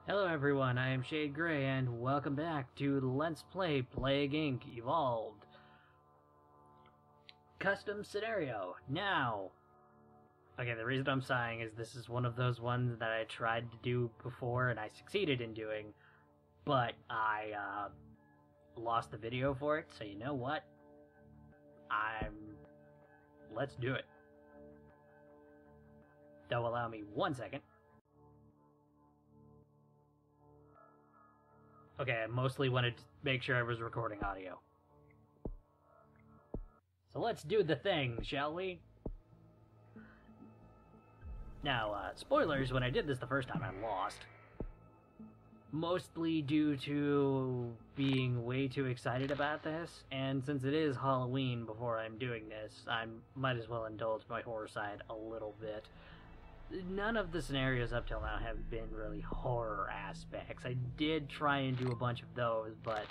Hello everyone, I am ShadeGrey, and welcome back to Let's Play Plague Inc. Evolved. Custom scenario, now! Okay, the reason I'm sighing is this is one of those ones that I tried to do before and I succeeded in doing, but I, lost the video for it, so you know what? Let's do it. They'll allow me 1 second. Okay, I mostly wanted to make sure I was recording audio. So let's do the thing, shall we? Now, spoilers, when I did this the first time, I lost. Mostly due to being way too excited about this, and since it is Halloween before I'm doing this, I might as well indulge my horror side a little bit. None of the scenarios up till now have been really horror aspects. I did try and do a bunch of those, but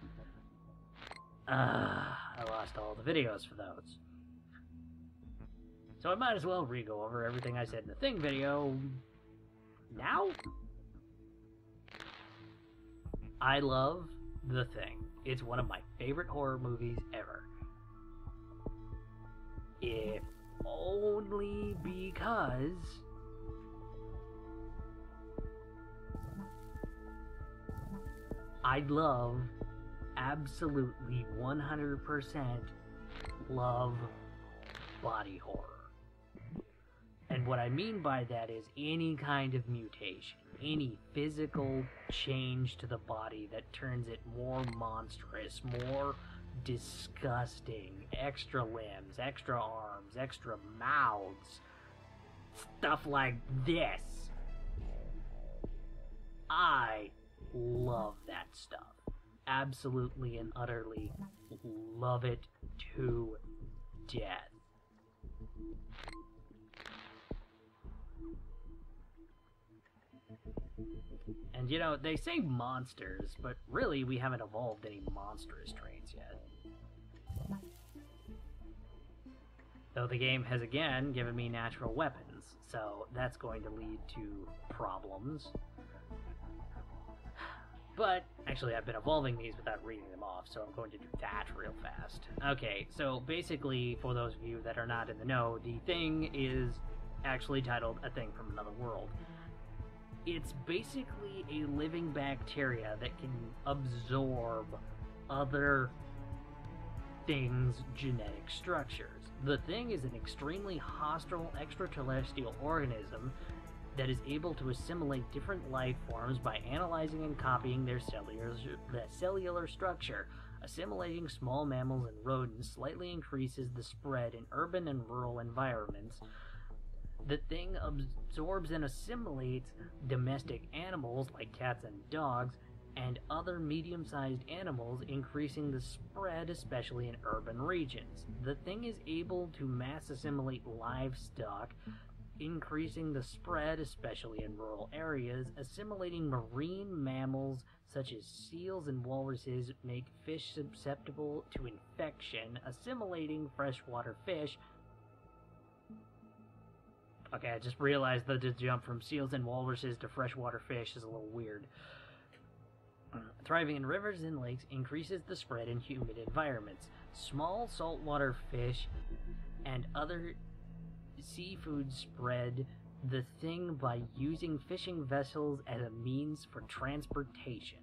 I lost all the videos for those. So I might as well re-go over everything I said in the Thing video now. I love The Thing. It's one of my favorite horror movies ever. If only because I love, absolutely 100% love body horror. And what I mean by that is any kind of mutation, any physical change to the body that turns it more monstrous, more disgusting, extra limbs, extra arms, extra mouths, stuff like this. I love that stuff. Absolutely and utterly love it to death. And you know, they say monsters, but really we haven't evolved any monstrous traits yet. Though the game has again given me natural weapons, so that's going to lead to problems. But, actually, I've been evolving these without reading them off, so I'm going to do that real fast. Okay, so basically, for those of you that are not in the know, the Thing is actually titled A Thing from Another World. It's basically a living bacteria that can absorb other things' genetic structures. The Thing is an extremely hostile extraterrestrial organism that is able to assimilate different life forms by analyzing and copying their cellular structure. Assimilating small mammals and rodents slightly increases the spread in urban and rural environments. The Thing absorbs and assimilates domestic animals like cats and dogs and other medium-sized animals, increasing the spread, especially in urban regions. The Thing is able to mass assimilate livestock, increasing the spread, especially in rural areas. Assimilating marine mammals such as seals and walruses make fish susceptible to infection. Assimilating freshwater fish. Okay, I just realized that the jump from seals and walruses to freshwater fish is a little weird. Thriving in rivers and lakes increases the spread in humid environments. Small saltwater fish and other seafood spread the Thing by using fishing vessels as a means for transportation.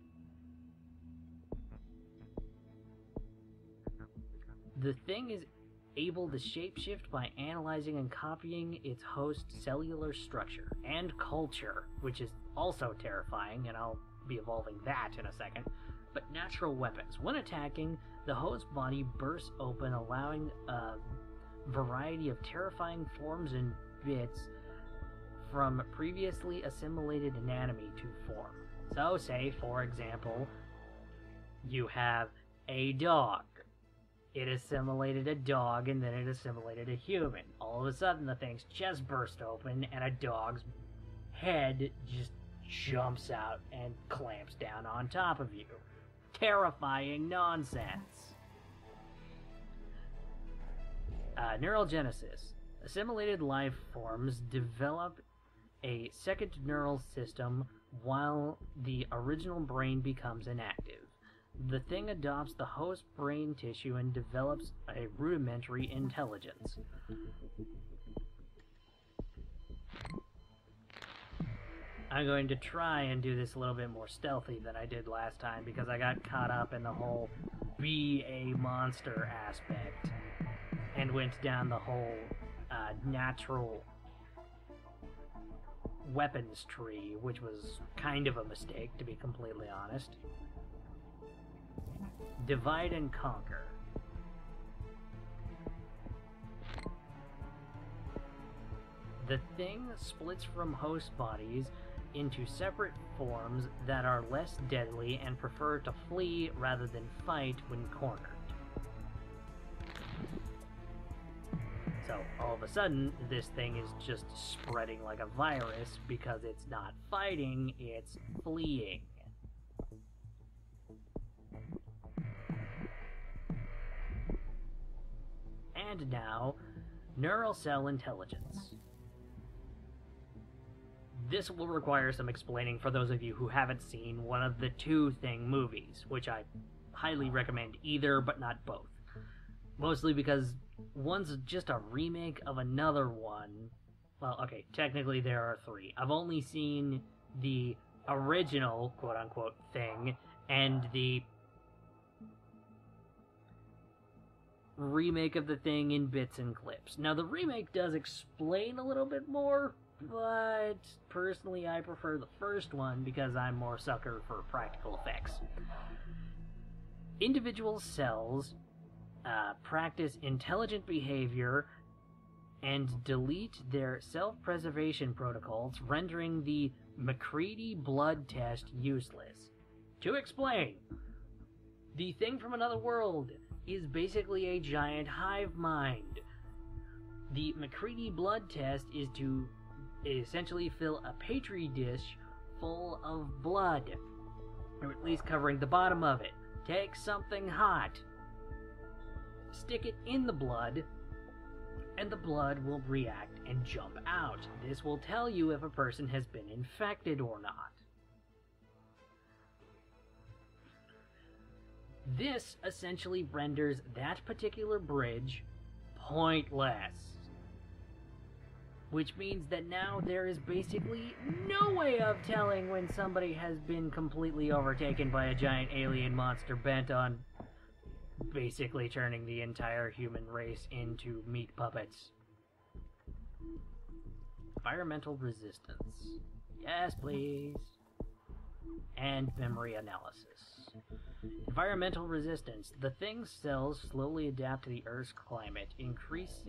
The Thing is able to shapeshift by analyzing and copying its host's cellular structure and culture, which is also terrifying, and I'll be evolving that in a second. But natural weapons. When attacking, the host body bursts open, allowing a variety of terrifying forms and bits from previously assimilated anatomy to form. So, say, for example, you have a dog. It assimilated a dog, and then it assimilated a human. All of a sudden, the Thing's chest burst open, and a dog's head just jumps out and clamps down on top of you. Terrifying nonsense. Neurogenesis. Assimilated life forms develop a second neural system while the original brain becomes inactive. The thing adopts the host brain tissue and develops a rudimentary intelligence. I'm going to try and do this a little bit more stealthy than I did last time because I got caught up in the whole be a monster aspect and went down the whole natural weapons tree, which was kind of a mistake, to be completely honest. Divide and conquer. The thing splits from host bodies into separate forms that are less deadly and prefer to flee rather than fight when cornered. So, all of a sudden, this thing is just spreading like a virus because it's not fighting, it's fleeing. And now, neural cell intelligence. This will require some explaining for those of you who haven't seen one of the two Thing movies, which I highly recommend either, but not both. Mostly because one's just a remake of another one. Well, okay, technically there are three. I've only seen the original, quote-unquote, Thing, and the remake of the Thing in bits and clips. Now, the remake does explain a little bit more, but personally I prefer the first one because I'm more sucker for practical effects. Individual cells practice intelligent behavior and delete their self-preservation protocols, rendering the McCready blood test useless. To explain, the Thing from Another World is basically a giant hive mind. The McCready blood test is to essentially fill a petri dish full of blood, or at least covering the bottom of it. Take something hot, stick it in the blood, and the blood will react and jump out. This will tell you if a person has been infected or not. This essentially renders that particular bridge pointless. Which means that now there is basically no way of telling when somebody has been completely overtaken by a giant alien monster bent on basically turning the entire human race into meat puppets. Environmental resistance. Yes, please. And memory analysis. Environmental resistance. The Thing's cells slowly adapt to the Earth's climate, increased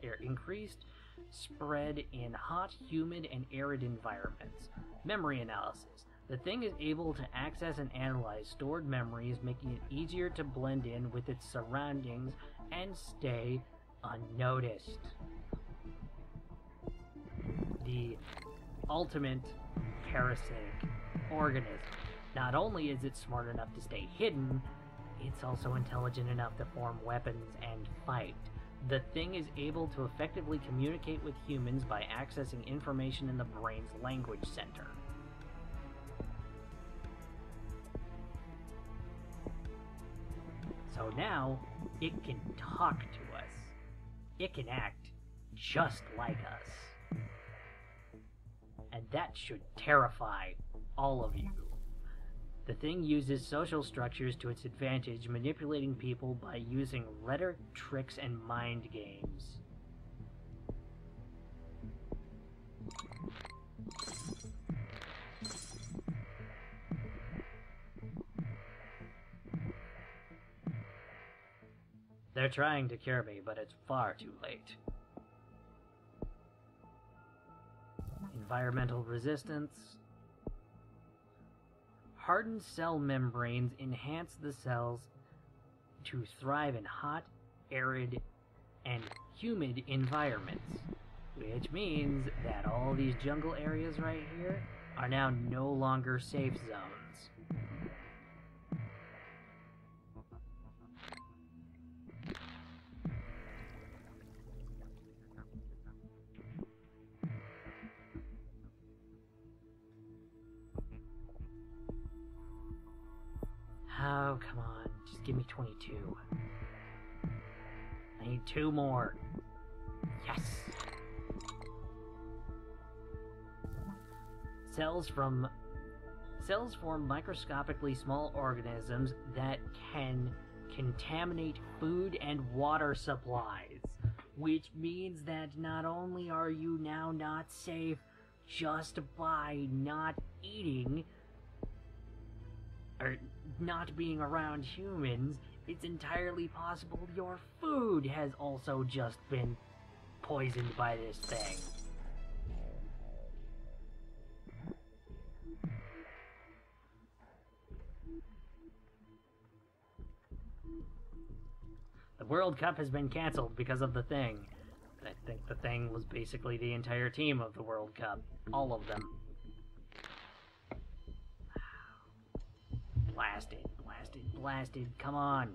spread in hot, humid, and arid environments. Memory analysis. The Thing is able to access and analyze stored memories, making it easier to blend in with its surroundings and stay unnoticed. The ultimate parasitic organism. Not only is it smart enough to stay hidden, it's also intelligent enough to form weapons and fight. The Thing is able to effectively communicate with humans by accessing information in the brain's language center. So now, it can talk to us. It can act just like us. And that should terrify all of you. The Thing uses social structures to its advantage, manipulating people by using rhetoric, tricks, and mind games. They're trying to cure me, but it's far too late. Environmental resistance. Hardened cell membranes enhance the cells to thrive in hot, arid, and humid environments, which means that all these jungle areas right here are now no longer safe zones. Oh, come on. Just give me 22. I need 2 more. Yes! Cells form microscopically small organisms that can contaminate food and water supplies, which means that not only are you now not safe just by not eating or not being around humans, it's entirely possible your food has also just been poisoned by this thing. The World Cup has been canceled because of the thing. I think the thing was basically the entire team of the World Cup. All of them. Blasted, blasted, blasted. Come on.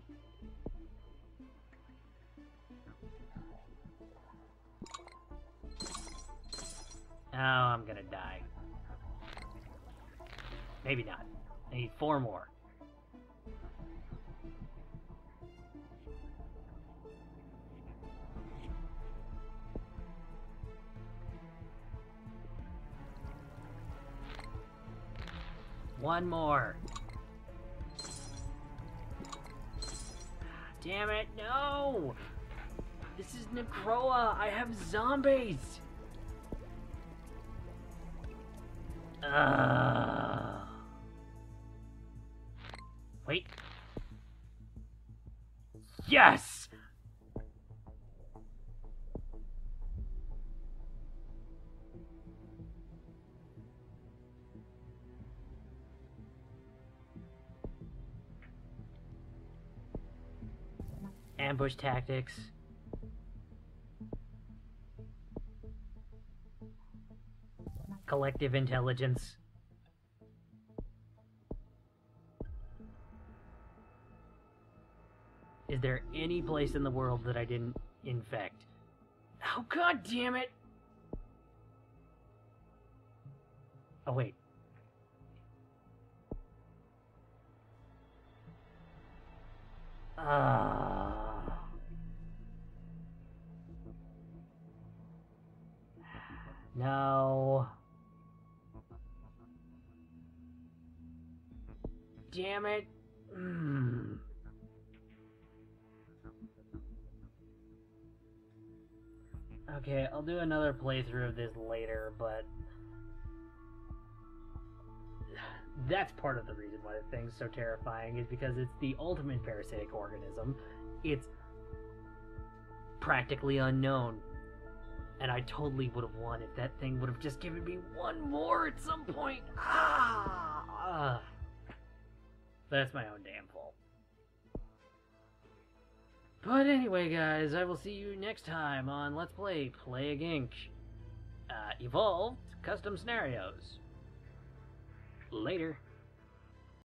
Oh, I'm gonna die. Maybe not. I need 4 more. One more. Damn it, no! This is Necroa. I have zombies. Wait. Yes! Ambush tactics. Collective intelligence. Is there any place in the world that I didn't infect? Oh, god damn it! Oh, wait. No. Damn it. Okay, I'll do another playthrough of this later, but that's part of the reason why the thing's so terrifying, is because it's the ultimate parasitic organism. It's practically unknown. And I totally would have won if that thing would have just given me 1 more at some point. That's my own damn fault. But anyway, guys, I will see you next time on Let's Play Plague Inc. Evolved Custom Scenarios. Later.